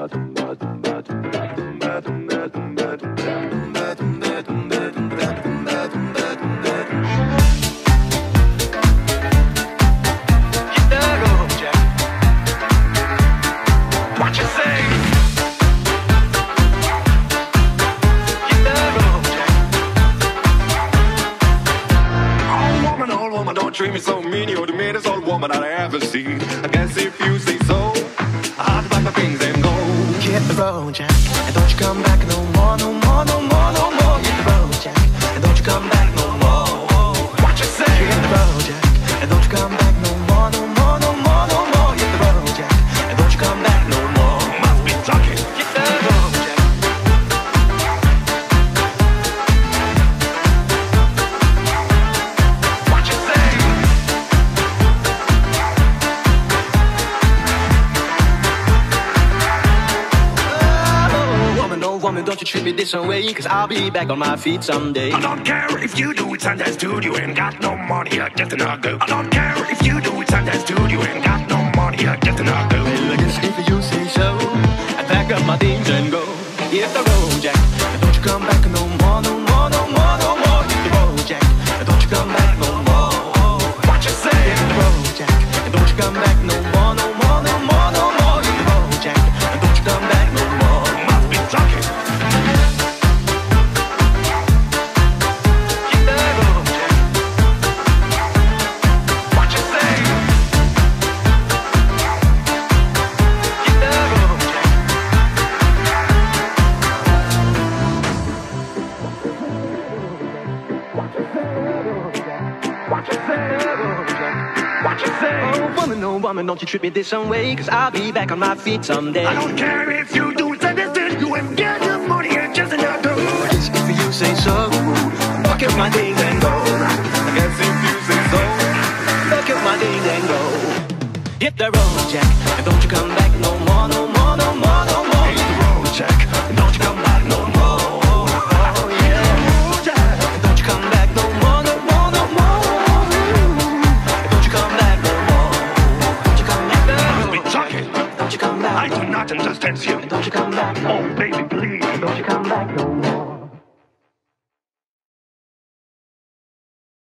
Treat me so mean, you're the meanest old woman that I ever seen. I guess if you say so, I'll pack my things and go. Hit the road, Jack, and don't you come back no more, no more, no more, no more. Hit the road, Jack, and don't you come back no more. What you say? Hit the road, Jack, and don't you come back no more, no more, no more, no more. Hit the road, Jack, and don't you come back no more. Must be talking. Hit the road, Jack. What you say? Woman, don't you treat me this way, cause I'll be back on my feet someday. I don't care if you do it, Sundance dude, you ain't got no money, I just not go. I don't care if you do it, Sundance dude, you ain't got no money, I just not go. Well, I guess if you say so, I pack up my things and go. Hit the road, Jack, and don't you come back no more, no more, no more, no more. Hit the road, Jack, and don't you come back no more. What you say? Hit the road, Jack, and don't you come back no more, no more, no more, no more. Hit the road, Jack, and don't you come back no more. Must be talking. Oh woman, don't you treat me this way, cause I'll be back on my feet someday. I don't care if you do it, understand. You ain't got the money, and just not go. Just if you say so, pack up my things and go. I guess if you say so, pack up my things and go. Hit the road, Jack, and don't you come back no more, no more, no more, no more. hit the road, Jack, and don't you come back no more. Oh yeah, Jack, and don't you come back no more, no more, no more. And don't you come back no more. Don't you come back no more. Must be talking. Don't you come back. I do not understand you. And don't you come back no more. Oh baby, please. Don't you come back no